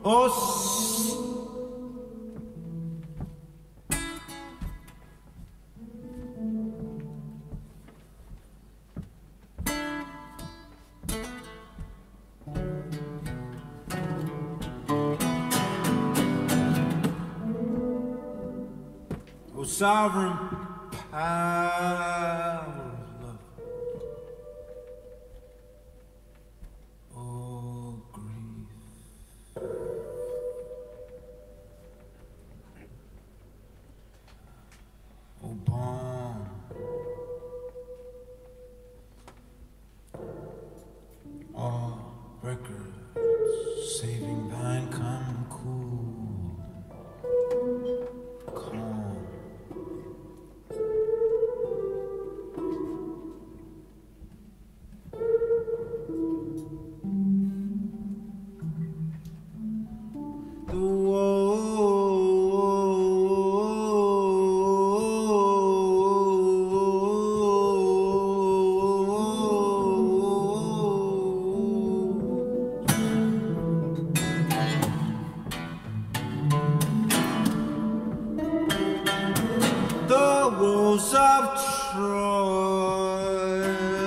Sovereign power of love. Oh, grief. Oh, balm. All records saving thine come cool, calm. Walls of Troy.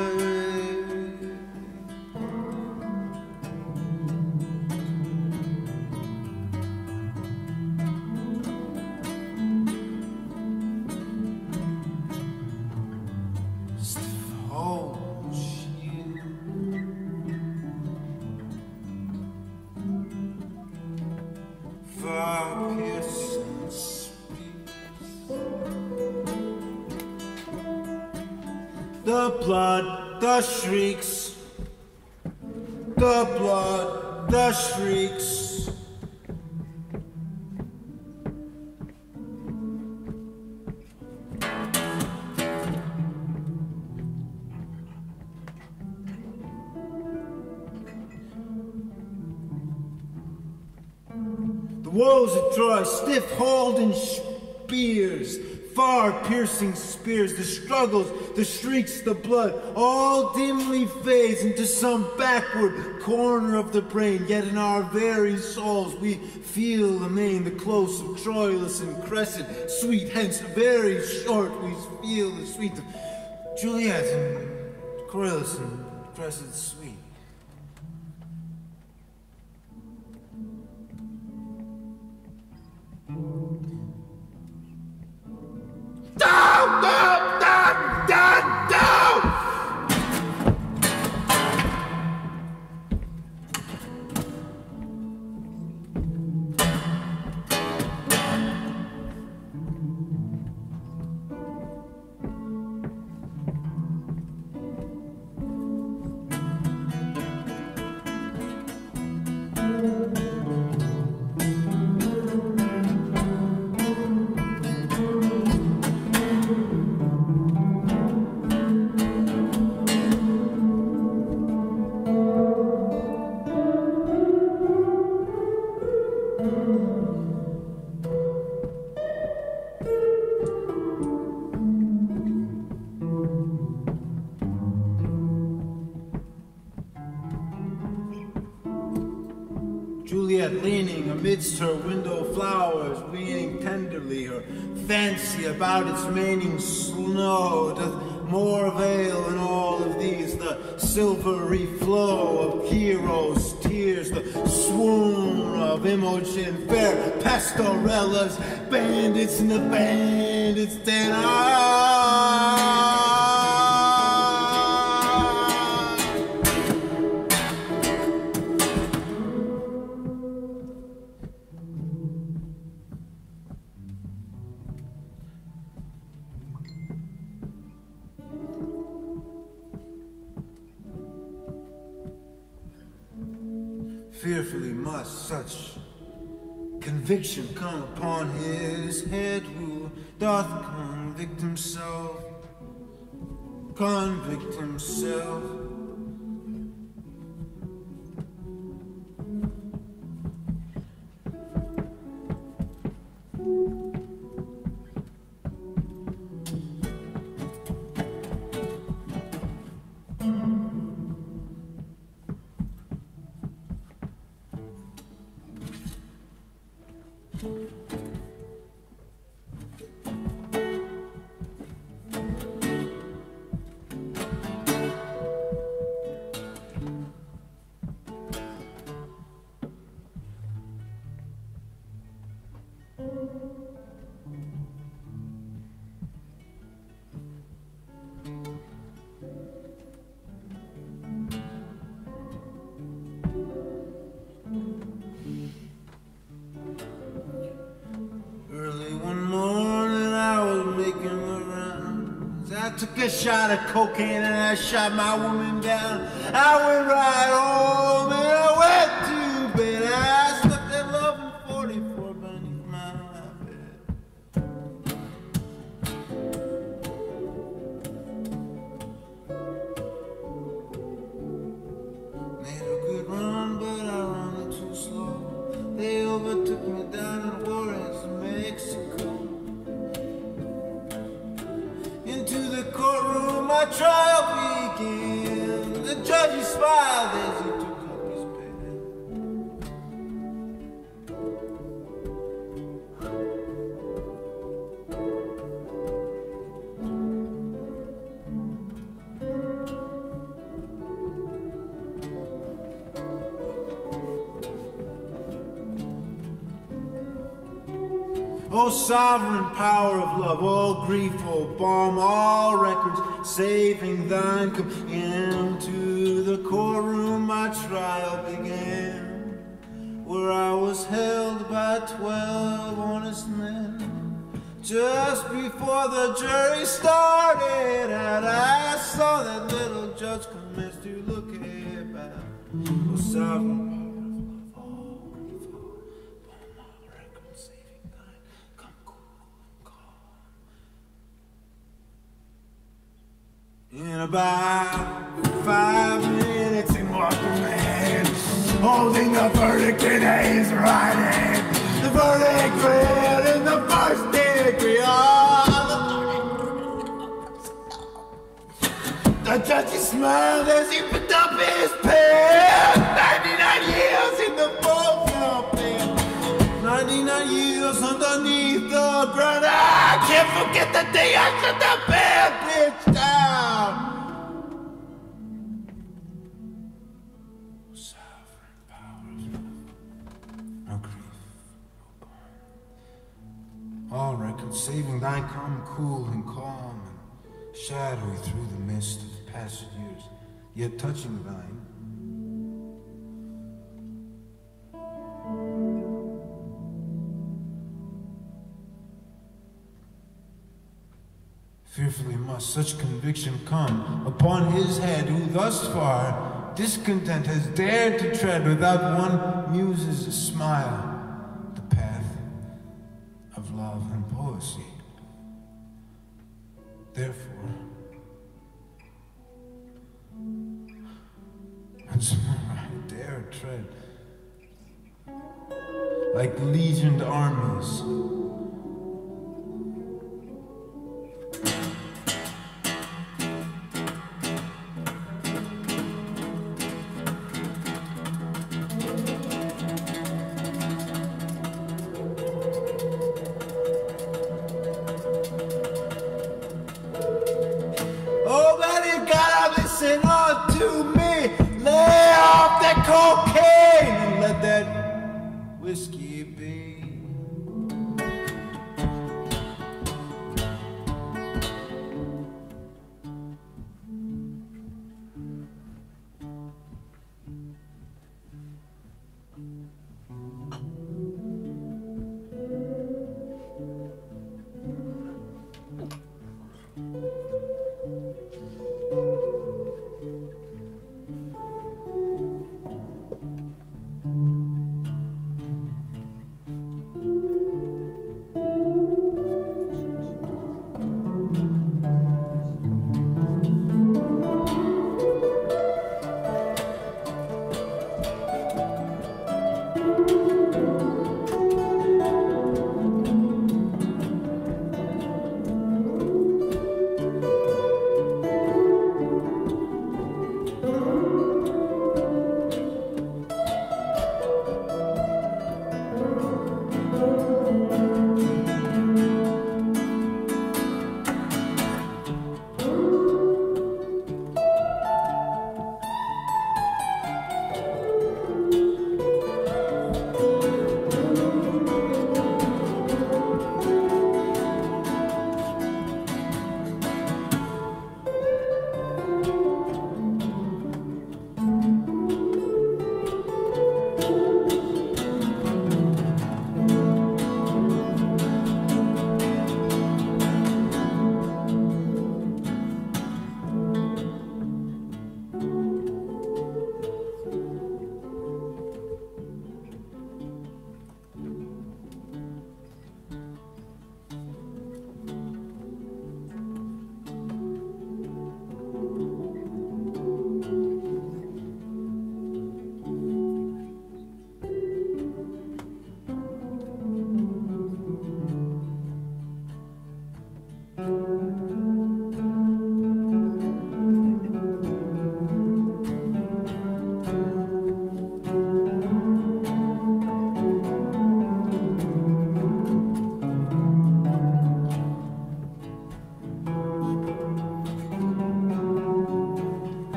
Stiff old shield. Fire-piercing spears. The blood, the shrieks, the blood, the shrieks. The walls of Troy, stiff-holding spears, far-piercing spears, the struggles, the shrieks, the blood, all dimly fades into some backward corner of the brain. Yet in our very souls we feel the main, the close of Troilus and Cressid, sweet, hence very short we feel the sweet of Juliet and Troilus and Cressid sweet. Down, down, down, down, down! Juliet leaning amidst her window flowers, weaning tenderly her fancy about its maining snow, doth more avail in all of these the silvery flow of heroes' tears, the swoon of Imogen, fair pastorellas, bandits in the bandits' den. Fearfully must such conviction come upon his head who doth convict himself, convict himself. I took a shot of cocaine and I shot my woman down. I went right home and I went to bed. I slept at 11:44 beneath my bed. Made a good run, but I ran too slow. They overtook me down in Juarez, Mexico. Into the courtroom, my trial began. The judge, he smiled as he took up his pen. Oh, sovereign power of love, all grief, all balm, all records, saving thine. Come into the courtroom, my trial began, where I was held by 12 honest men. Just before the jury started out, I saw that little judge commence to look about. Oh, sovereign in about 5 minutes, he walked in the hand, holding the verdict in his right hand. The verdict read in the first degree. The judge smiled as he picked up his pen. 99 years in the vault pen. 99 years underneath the ground. I can't forget the day I shut the bad bitch down. Sovereign power of love, no grief, no balm. All records saving thine come cool and calm and shadowy through the mist of past years, yet touching thine. Fearfully must such conviction come upon his head, who thus far discontent has dared to tread without one muse's smile the path of love and poesy. Therefore, once more I dare tread like legioned armies. Listen unto me, lay off that cocaine and let that whiskey be.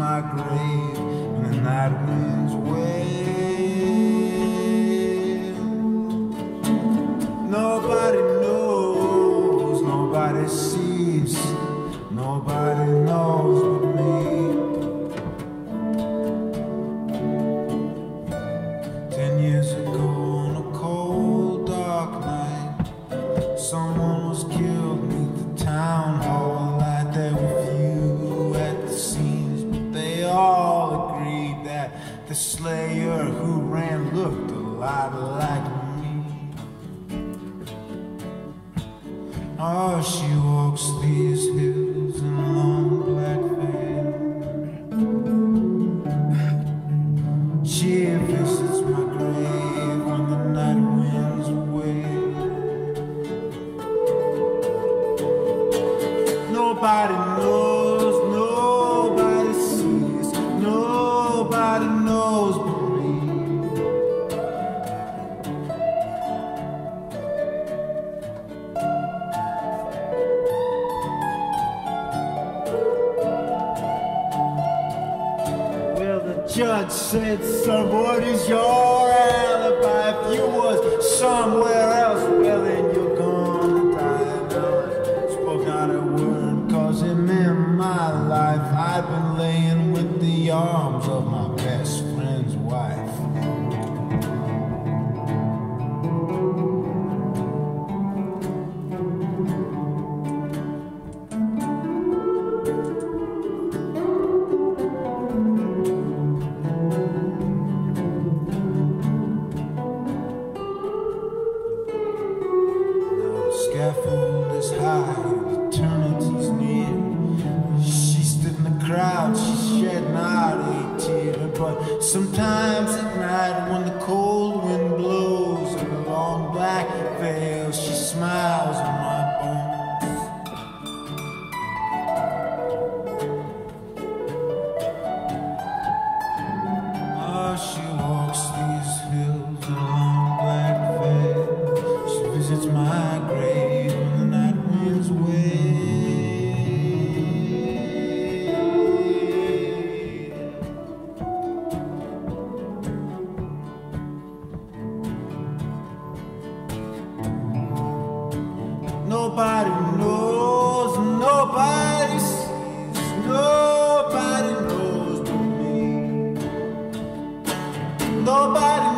my grave when the night winds wail. Nobody knows, nobody sees, nobody knows but me. 10 years ago on a cold dark night, someone was killed beneath the town hall light. There were few at the scenes, but they all agreed that the slayer who ran looked a lot like me. Oh, she walks these hills in a long black veil. She visits my grave when the night winds wail. Nobody knows, nobody sees, nobody knows but me. Well, the judge said, son, what is your alibi? If you was somewhere else, well, then you're gonna die. Now I spoke not a word, cause it meant my life. I've been laying with the arms of my best friend's wife. Scaffold is high, eternity's near. She stood in the crowd, she shed not a tear. But sometimes at night when the cold wind blows in a long black veil, she smiles on my bones. Oh, she walks these hills in a long black veil. She visits my grave when the night winds wail. Nobody knows, nobody sees, nobody knows but me. Nobody